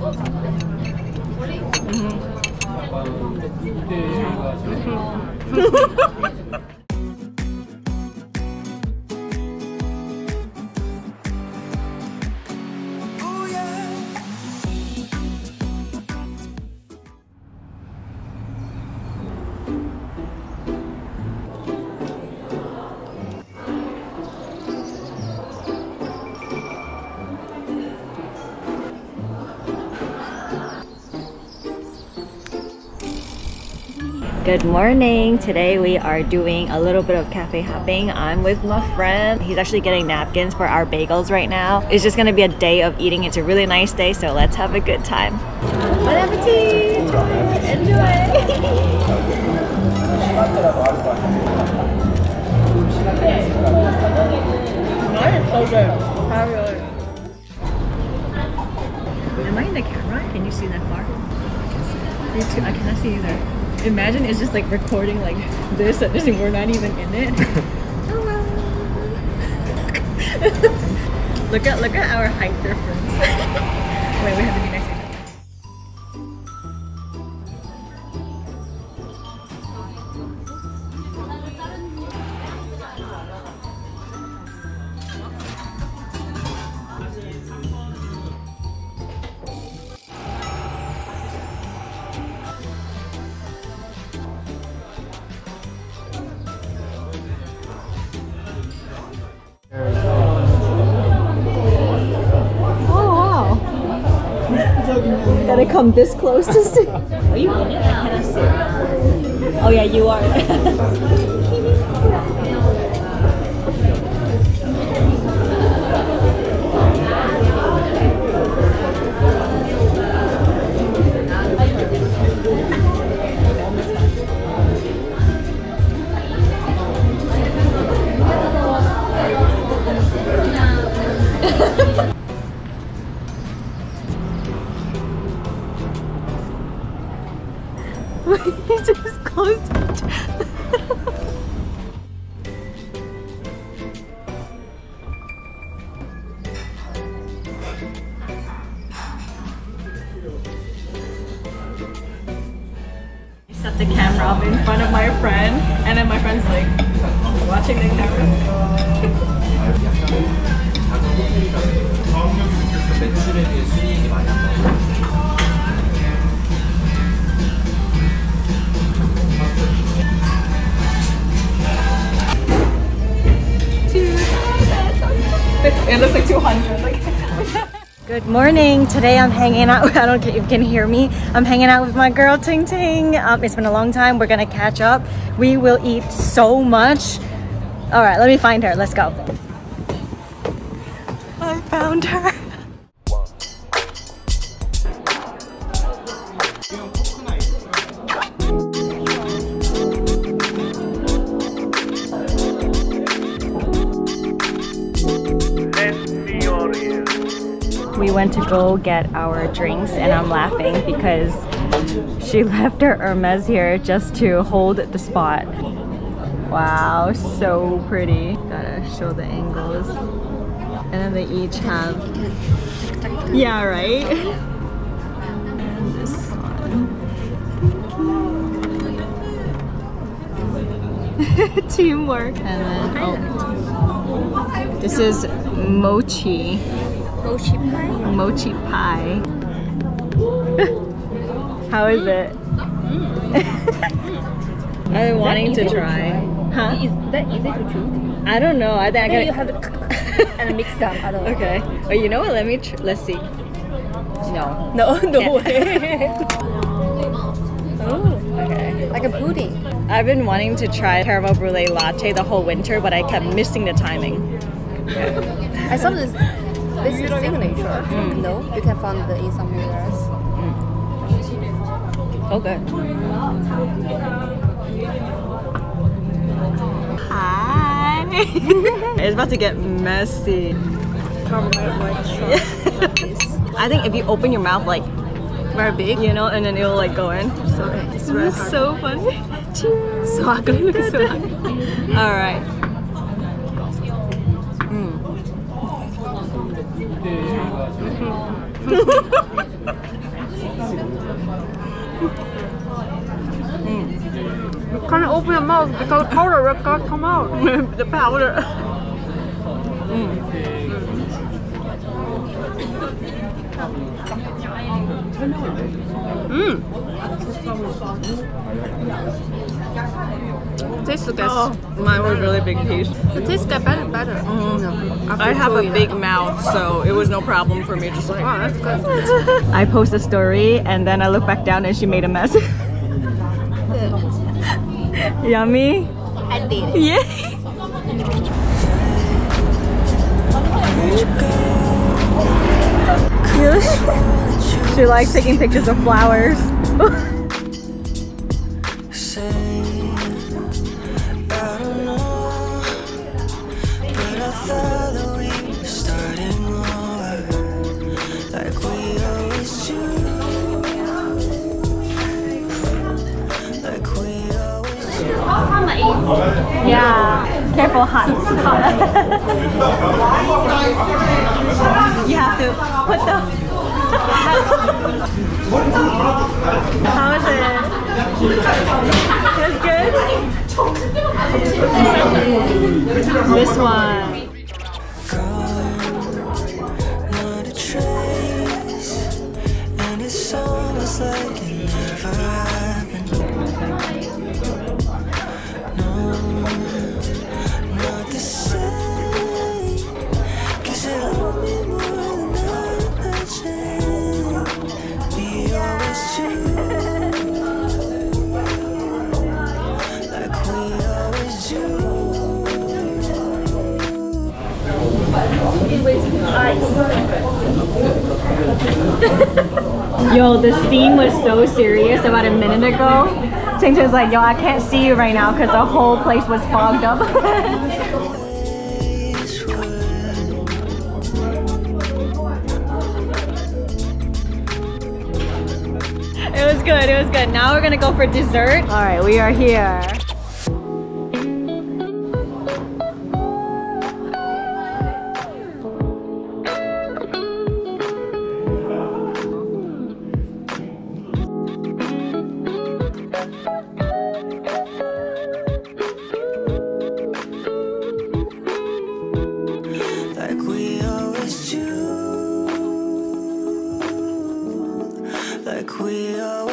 Good morning! Today we are doing a little bit of cafe hopping. I'm with my friend. He's actually getting napkins for our bagels right now. It's just gonna be a day of eating. It's a really nice day, so let's have a good time. Bon appetit! Enjoy! It's so good. Am I in the camera? Can you see that far? Me too. I cannot see either. Imagine it's just like recording like this and we're not even in it. Hello. look at our height difference. Wait, we have to be next to each other. Gotta come this close to see. Are you in it? I cannot see. Oh yeah, you are. He just closed it. I set the camera up in front of my friend, and then my friend's like watching the camera. It looks like 200. Good morning. Today I'm hanging out. I don't know if you can hear me. I'm hanging out with my girl Ting Ting. It's been a long time. We're gonna catch up. We will eat so much. All right, let me find her. Let's go. I found her. We went to go get our drinks and I'm laughing because she left her Hermes here just to hold the spot. Wow, so pretty. Gotta show the angles. And then they each have... Yeah, right? And this one. Teamwork. And then, oh. This is mochi. Mochi pie? Mochi pie. How is it? I've been wanting to try. Huh? Is that easy to chew? I don't know. I think I gotta... You have to and mix them. I don't know. Okay. Oh, you know what? Let's see. No. No way. Oh, okay. Like a pudding. I've been wanting to try caramel brulee latte the whole winter, but I kept missing the timing. I saw this. This is signature. No, you can find it in some areas. Okay. Hi. It's about to get messy. I think if you open your mouth like very big, you know, and then it'll like go in. So this is so funny. Cheers. So ugly. Look at so ugly. All right. You can't open your mouth because the powder will come out. The powder. Tastes good. Mine was really big piece. It tastes better. I have a big mouth, so it was no problem for me. Just like, Wow, that's good. I post a story and then I look back down and she made a mess. Yummy? I did. Yeah. She likes taking pictures of flowers. Yeah, careful, hot. You have to put the. How is it? It's good. This one. Not a trace, and it's almost like it never happened. No, not the same, 'cause it hurt me more than I imagined. We always choose, like we always do. Yo, the steam was so serious about a minute ago. Ting Ting's like, yo, I can't see you right now because the whole place was fogged up. It was good, it was good. Now we're gonna go for dessert. All right, we are here. Like we always do, like we always